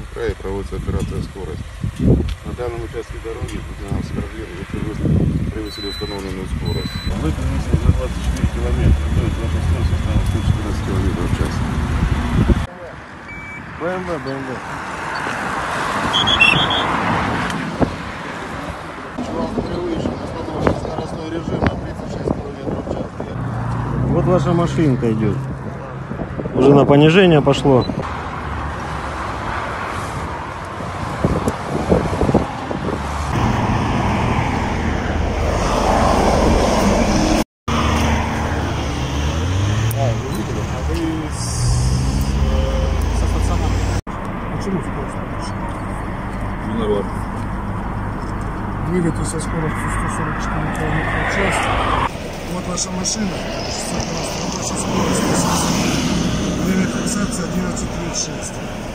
крае проводится операция «Скорость». На данном участке дороги лейтенант Скорлин превысили установленную скорость. Вы превысили за 24 километра, то есть ваша скорость составила 114 километров в час. БМВ. Чувак превышен, установлен скоростной режим на 36 километров в час. Вот ваша машинка идет. Уже на понижение пошло. Почему скорость повышена? Виноват. Двигатель со скоростью 144 км в час. Вот ваша машина. 600 рабочая скорость. Время фиксации 11:36.